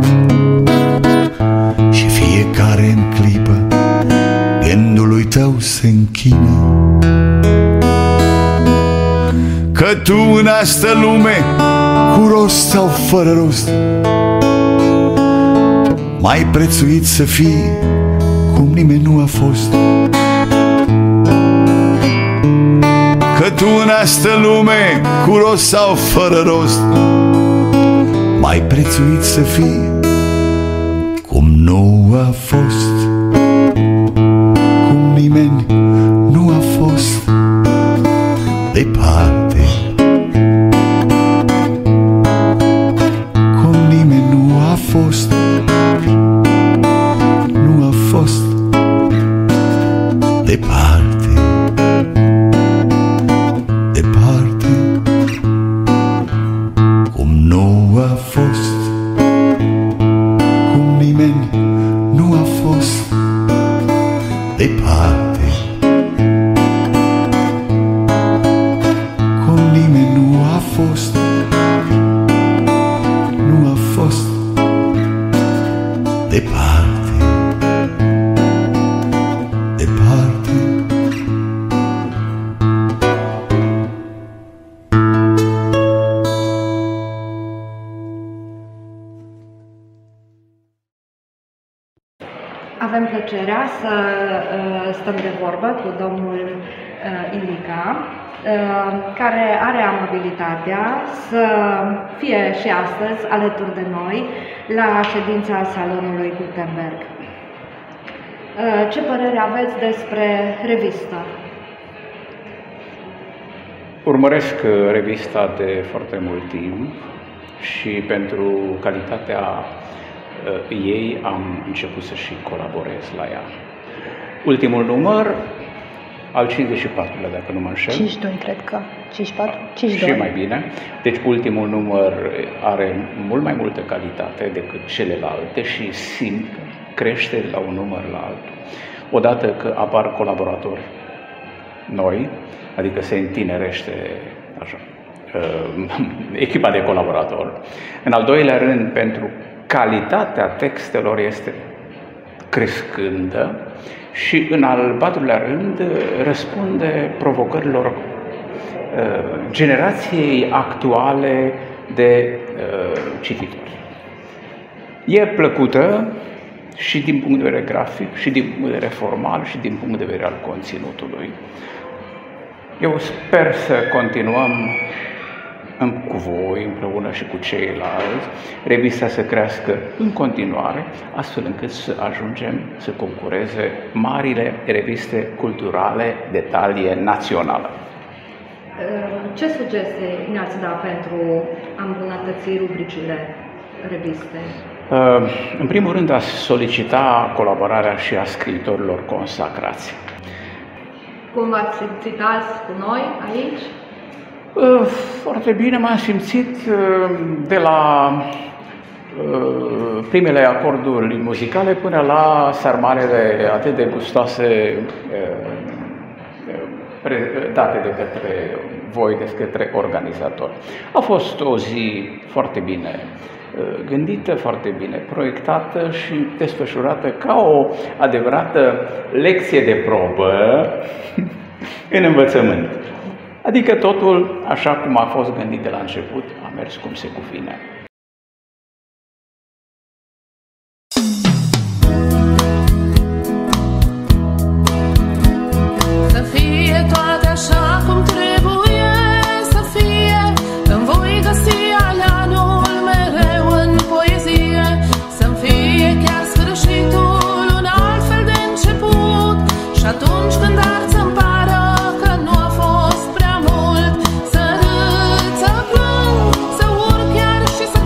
și fiecare în clipă gândului tău se închină. Că tu în asta lume, cu rost sau fără rost, mai prețuit să fii cum nimeni nu a fost. Că tu în asta lume, cu rost sau fără rost, mai prețuit să fii cum nu a fost, cum nimeni nu a fost. Departe, cum nimeni nu a fost, nu a fost. Departe, departe, cum nu a fost, cum nimeni nu a fost. Departe, fost, nu a fost. Departe, departe. Avem plăcerea să uh, stăm de vorbă cu domnul uh, Ilica, care are amabilitatea să fie și astăzi alături de noi la ședința Salonului Gutenberg. Ce părere aveți despre revistă? Urmăresc revista de foarte mult timp și pentru calitatea ei am început să și colaborez la ea. Ultimul număr, al cincizeci și patrulea, dacă nu mă înșel. cincizeci și doi, cred că. cincizeci și patru? cincizeci și doi. Și mai bine. Deci ultimul număr are mult mai multă calitate decât celelalte și simt că crește la un număr la altul. Odată că apar colaboratori noi, adică se întinerește așa, echipa de colaboratori. În al doilea rând, pentru calitatea textelor este crescândă. Și în al patrulea rând răspunde provocărilor uh, generației actuale de uh, cititori. E plăcută și din punct de vedere grafic, și din punct de vedere formal, și din punct de vedere al conținutului. Eu sper să continuăm cu voi, împreună și cu ceilalți, revista să crească în continuare, astfel încât să ajungem să concureze marile reviste culturale de talie națională. Ce sugestii ne-ați da pentru a îmbunătăți rubricile revistei? În primul rând, a solicita colaborarea și a scriitorilor consacrați. Cum v-ați simțit azi cu noi aici? Foarte bine m-am simțit de la primele acorduri muzicale până la sarmalele atât de gustoase date de către voi, de către organizatori. A fost o zi foarte bine gândită, foarte bine proiectată și desfășurată ca o adevărată lecție de probă în învățământ. Adică totul, așa cum a fost gândit de la început, a mers cum se cuvine. Să fie toate așa cum trebuie să fie, îmi voi găsi aleanul mereu în poezie, să-mi fie chiar sfârșitul un alt fel de început, și atunci când ar să-mi pară că nu a fost prea mult, să râd, să plâng, să urc chiar și să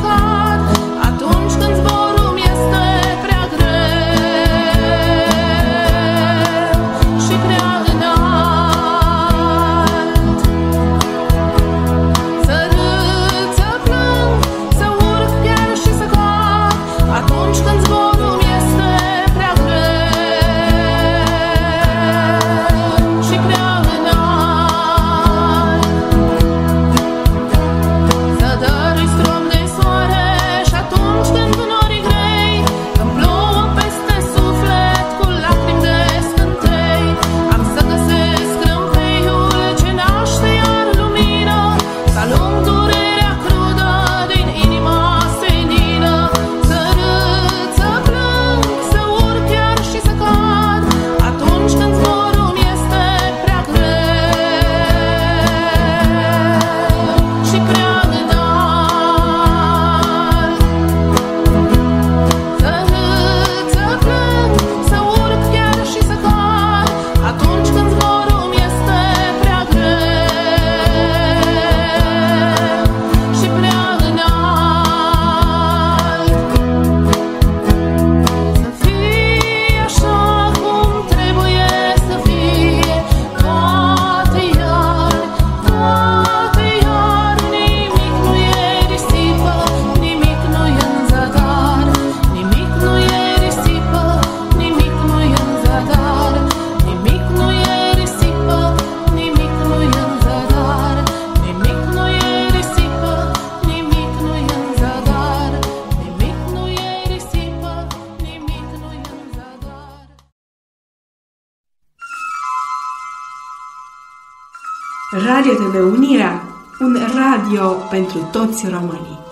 Radio T V Unirea, un radio pentru toți românii.